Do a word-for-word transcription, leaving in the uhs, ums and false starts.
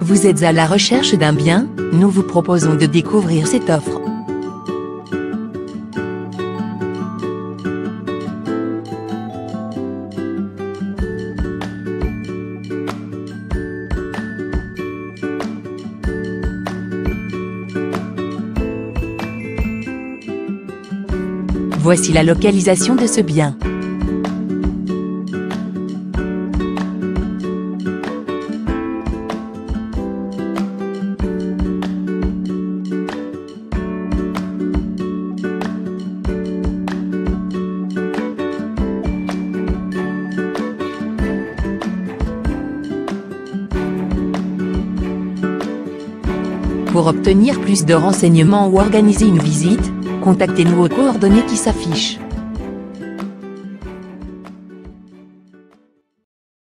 Vous êtes à la recherche d'un bien? Nous vous proposons de découvrir cette offre. Voici la localisation de ce bien. Pour obtenir plus de renseignements ou organiser une visite, contactez-nous aux coordonnées qui s'affichent.